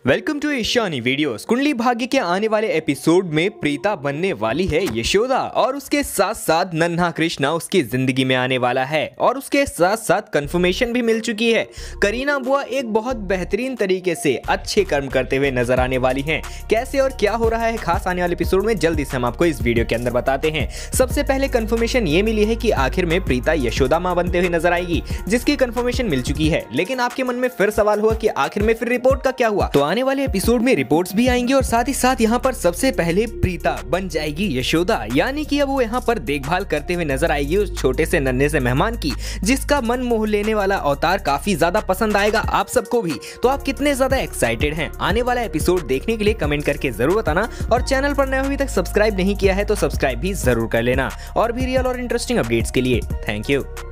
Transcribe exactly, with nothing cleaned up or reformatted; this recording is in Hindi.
Welcome to Ishani videos. Kundali Bhagya के आने वाले एपिसोड में प्रीता बनने वाली है यशोदा और उसके साथ साथ नन्हा कृष्णा उसकी जिंदगी में आने वाला है और उसके साथ साथ कंफर्मेशन भी मिल चुकी है। करीना बुआ एक बहुत बेहतरीन तरीके से अच्छे कर्म करते हुए नजर आने वाली हैं। कैसे और क्या हो रहा है खास आने वाले एपिसोड में जल्दी से हम आपको इस वीडियो के अंदर बताते हैं। सबसे पहले कंफर्मेशन ये मिली है कि आखिर में प्रीता यशोदा माँ बनते हुए नजर आएगी, जिसकी कंफर्मेशन मिल चुकी है। लेकिन आपके मन में फिर सवाल हुआ कि आखिर में फिर रिपोर्ट का क्या हुआ। तो आने वाले एपिसोड में रिपोर्ट्स भी आएंगी और साथ ही साथ यहाँ पर सबसे पहले प्रीता बन जाएगी यशोदा, यानी कि अब वो यहाँ पर देखभाल करते हुए नजर आएगी उस छोटे से नन्हे से मेहमान की, जिसका मन मोह लेने वाला अवतार काफी ज्यादा पसंद आएगा आप सबको भी। तो आप कितने ज्यादा एक्साइटेड हैं आने वाला एपिसोड देखने के लिए कमेंट करके जरूर बताना, और चैनल पर नए अभी तक सब्सक्राइब नहीं किया है तो सब्सक्राइब भी जरूर कर लेना और भी रियल और इंटरेस्टिंग अपडेट्स के लिए। Thank you.